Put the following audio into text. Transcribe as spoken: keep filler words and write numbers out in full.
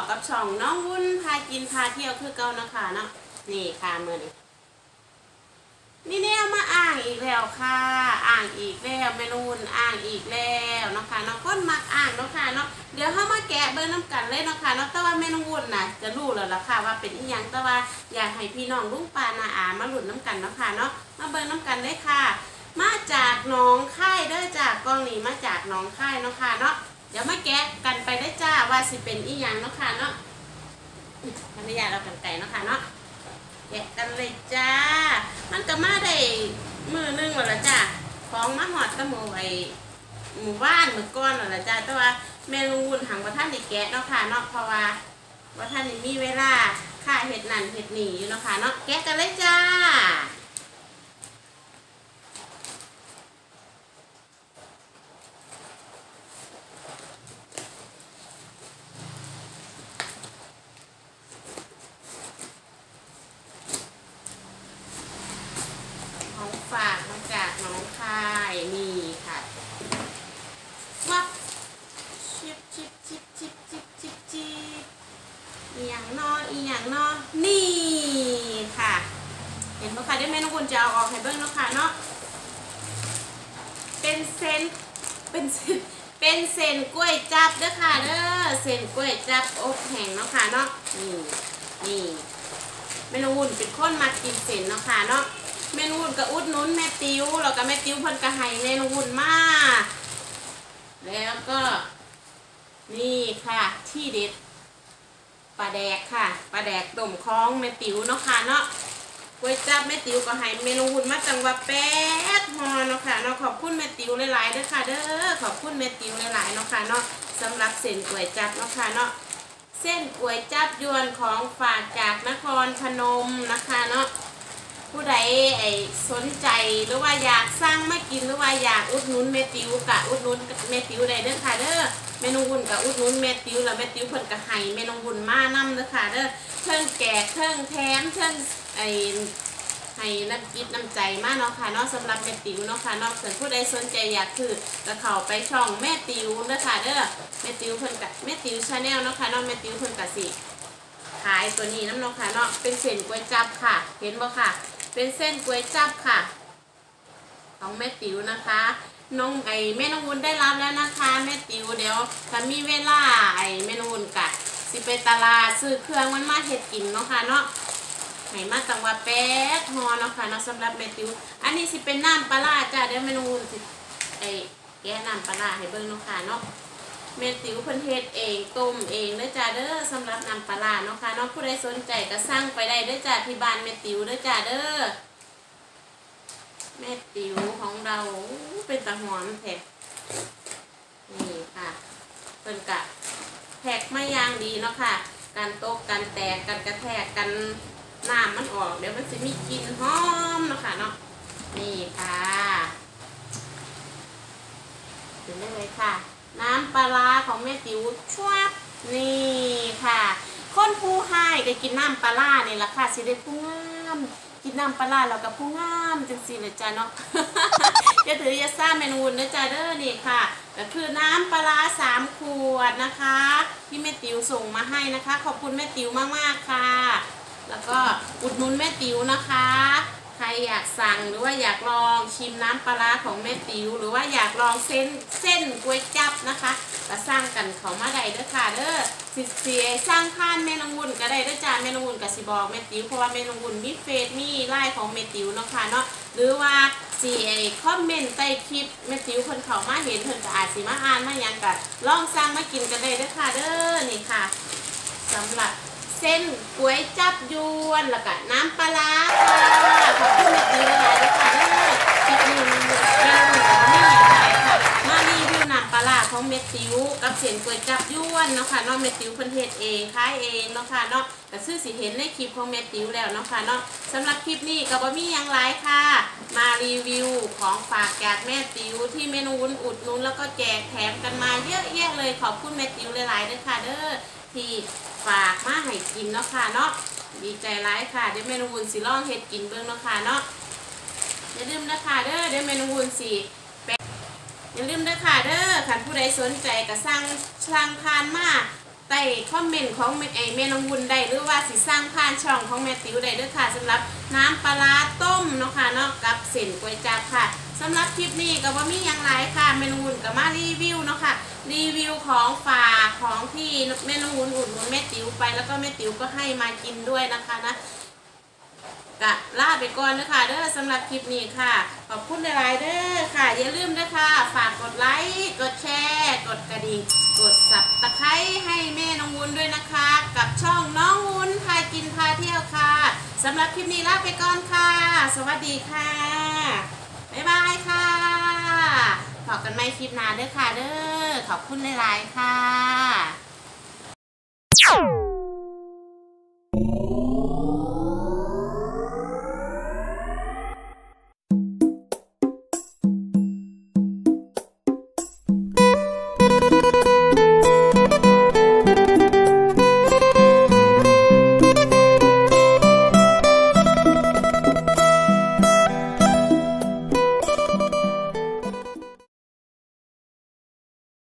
กับช่องน้องวุ้นพากินพาเที่ยวคือเก่านะคะเนาะนี่ค่ะมือนี้นี่เนี่ยมาอ่างอีกแล้วค่ะอ่างอีกแล้วเมนูนอ่างอีกแล้วเนาะค่ะเนาะก้นมักอ่างเนาะค่ะเนาะเดี๋ยวเข้ามาแกะเบอร์น้ำกันเลยเนาะค่ะเนาะแต่ว่าเมนูวุ้นน่ะจะรู้แล้วล่ะค่ะว่าเป็นอีหยังแต่ว่าอยากให้พี่น้องลุงปานาอามาหลุดน้ำกันเนาะค่ะเนาะมาเบอร์น้ำกันเลยค่ะมาจากหนองค่ายเด้อจากกองนี้มาจากหนองค่ายเนาะค่ะเนาะเดี๋ยวมาแกะกันไปได้จ้าว่าสิเป็นอีหยังเนาะค่ะเนาะภรรยาเรากันไก่เนาะค่ะเนาะแกะกันเลยจ้ามันก็มาได้มือนึงแล้วจ้าของมาหอดตะหมูไอหมู่บ้านหมู่ก้อนแล้วจ้าแต่ว่าเมนูวุ้นหังว่าท่านได้แกะเนาะค่ะเนาะเพราะว่าว่าท่านมีเวลาค่าเห็ดนั่นเห็ดนี่อยู่เนาะค่ะเนาะแกะกันเลยจ้าฝากมาจากน้องคายนี่ค่ะวับชิบชิบชิบชิบชิบชิบชิบอีหยังนออีหยังนอนี่ค่ะเห็นไหมคะได้แม่น้องคุณจะเอาออกให้เบิ้งเนาะค่ะเนาะเป็นเส้นเป็นเส้นเป็นเส้นกล้วยจับเด้อค่ะเด้อเส้นกล้วยจับอบแห้งเนาะค่ะเนาะนี่นี่แม่น้องคุณเป็นคนมากินเส้นเนาะค่ะเนาะเมนูวุ่นกับอุดนุนแม่ติ้วแล้วก็แม่ติ้วเพิ่นก็ให้เมนูวุ่นมากแล้วก็นี่ค่ะที่เด็ดปลาแดกค่ะปลาแดกต้มคล้องแม่ติ้วเนาะค่ะเนาะก๋วยจั๊บแม่ติ้วก็ให้เมนูวุ่นมาจังว่าแป๊ดฮอเนาะค่ะเนาะขอบคุณแม่ติ้วหลายๆเด้อค่ะเด้อขอบคุณแม่ติ้วหลายๆเนาะค่ะเนาะสำหรับเส้นก๋วยจั๊บเนาะค่ะเนาะเส้นก๋วยจั๊บยวนของฝากจากนครพนมนะคะเนาะผู้ใดไอ้สนใจหรือว่าอยากสร้างมากินหรือว่าอยากอุดหนุนเมติวกะอุดหนุนเมติวใดเด้อค่ะเด้อเมนูวุ่นกะอุดหนุนเมติวแล้วเมติวเพิ่นกะให้เมนูวุ่นมานำเด้อค่ะเด้อเครื่องแกะเครื่องแถมเครื่องไอ้ให้น้ำจิตน้ำใจมาเนาะค่ะเนาะสำหรับเมติวเนาะค่ะเนาะส่วนผู้ใดสนใจอยากคือก็เข้าไปช่องแม่ติวเด้อค่ะเด้อแม่ติวเพิ่นกะแม่ติวชาแนลเนาะค่ะเนาะแม่ติวเพิ่นกะสิขายตัวนี้น้ำเนาะค่ะเนาะเป็นเส้นก๋วยจั๊บค่ะเห็นบ่ค่ะเป็นเส้นก๋วยจั๊บค่ะของแม่ติ๋วนะคะน้องไอแม่น้องวุ้นได้รับแล้วนะคะแม่ติ๋วเดี๋ยวถ้ามีเวลาไอแม่น้องวุ้นกะสิไปตลาดซื้อเครื่องมันมาเห็ดกินเนาะค่ะเนาะให้มาจังหวัดแป๊ดฮอเนาะค่ะเนาะสำหรับแม่ติ๋วอันนี้สิเป็นน้ำปลาจ้าเดี๋ยวแม่น้องวุ้นสิไอแก้น้ำปลาให้เบิ่งเนาะค่ะเนาะแม่ติ๋วเพิ่นเฮ็ดเองต้มเองเด้อจ้าเด้อสำหรับน้ำปลาเนาะค่ะเนาะผู้ใดสนใจก็สั่งไปได้เด้อจ้าที่บ้านแม่ติ๋วเด้อจ้าเด้อแม่ติ๋วของเราเป็นตะหอมแท็กนี่ค่ะเพิ่นกะแท็กไม่ยางดีเนาะค่ะการตกการแตกการกระแทกกันน้ำมันออกเดี๋ยวมันจะมีกลิ่นหอมเนาะค่ะเนาะนี่ค่ะถึงได้เลยค่ะน้ำปลาของแม่ติ๋วชวบนี่ค่ะคนผู้ให้ก็กินน้ำปลาเนี่ยแหละค่ะสิได้ผู้งามกินน้ำปลาแล้วกับผู้งามจังสิเลยจ้าเนาะจะถือจะสร้างเมนูนะจ้าเด้อนี่ค่ะก็คือน้ำปลาสามขวดนะคะที่แม่ติ๋วส่งมาให้นะคะขอบคุณแม่ติ๋วมากๆค่ะแล้วก็อุดหนุนแม่ติ๋วนะคะใครอยากสั่งหรือว่าอยากลองชิมน้ำปลาของแม่ติ๋วหรือว่าอยากลองเส้นเส้นก๋วยจั๊บนะคะก็สร้างกันเขามาได้เด้อค่ะเด้อสิเสียสร้างผ่านแม่น้องวุ้นก็ได้เด้อจ้าแม่น้องวุ้นก็สิบอกแม่ติ๋วเพราะว่าแม่น้องวุ้นมีเฟซมีไลน์ของแม่ติ๋วเนาะค่ะเนาะหรือว่าสิไอคอมเมนต์ใต้คลิปแม่ติ๋วเพิ่นเข้ามาเห็นเพิ่นก็อาจสิมาอ่านมาหยังก็ลองสั่งมากินกันได้เด้อค่ะเด้อนี่ค่ะสำหรับเส้นก๋วยจั๊บยวนแล้วก็น้ำปลาค่ะขอบคุณแม่ติ๋วหลายๆเลยค่ะเด้อคลิปนี้มันแม่น้องวุ้นไม่มีอะไรค่ะมารีวิวน้ำปลาของแม่ติ๋วกับเส้นก๋วยจั๊บยวนเนาะค่ะเนาะแม่ติ๋วเพิ่นเฮ็ดเองขายเองเนาะค่ะเนาะก็ซื่อสิเห็นในคลิปของแม่ติ๋วแล้วเนาะค่ะเนาะสำหรับคลิปนี้ก็บ่มีหยังหลายค่ะมารีวิวของฝากจากแม่ติ๋วที่เมนูวุ้นอุดหนุนแล้วก็แจกแถมกันมาเยอะแยะเลยขอบคุณแม่ติ๋วหลายๆเด้อค่ะเด้อที่ฝากมาให้กินเนาะค่ะเนาะดีใจร้ายค่ะเดี๋ยวเมนูวุ้นสิลองเฮ็ดกินเบิ่งเนาะค่ะเนาะอย่าลืมนะคะเด้อเดี๋ยวเมนูวุ้นสิอย่าลืมนะคะเด้อคันผู้ใดสนใจก็สั่งสั่งผ่านมาใต้คอมเมนต์ของแม่ไอแม่น้องวุ้นได้หรือว่าสิสร้างผ่านช่องของแม่ติ๋วได้ด้วยค่ะสำหรับน้ำปลาต้มเนาะค่ะเนาะกับเส้นก๋วยจั๊บค่ะสำหรับคลิปนี้ก็บ่มีอย่างไรค่ะแม่น้องวุ้นก็มารีวิวเนาะค่ะรีวิวของฝากของที่แม่น้องวุ้นอุดหนุนแม่ติ๋วไปแล้วก็แม่ติ๋วก็ให้มากินด้วยนะคะนะกะลาไปก่อนนะคะเด้อสำหรับคลิปนี้ค่ะขอบคุณหลายๆเด้อค่ะอย่าลืมด้วยค่ะฝากกดไลค์กดแชร์กดกระดิ่งกดสับตะไคร้ให้แม่น้องวุ้นด้วยนะคะกับช่องน้องวุ้นพากินพาเที่ยวค่ะสำหรับคลิปนี้ลาไปก่อนค่ะสวัสดีค่ะบ๊ายบายค่ะพบกันใหม่คลิปหน้าเด้อค่ะเด้อขอบคุณหลายๆค่ะ